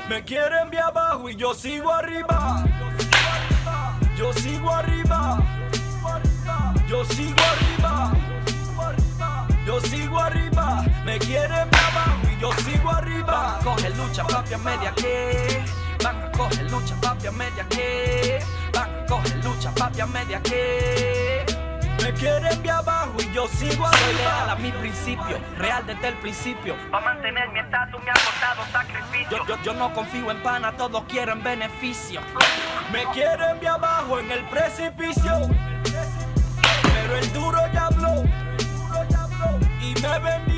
Me quieren de abajo y yo sigo arriba. Yo sigo arriba. Yo sigo arriba. Yo sigo arriba. Me quieren de abajo y yo sigo arriba. Van a coger lucha, papi, a media que. Van a coger lucha, papi, a media que. Van a coger lucha, papi, a media que. Me quieren de abajo y yo sigo Soy leal a arriba. mi principio, real desde el principio. Pa' mantener mi estatus me ha costado sacrificio. Yo no confío en pana, todos quieren beneficio. Me quieren de abajo en el precipicio. Pero el duro ya habló y me vendió.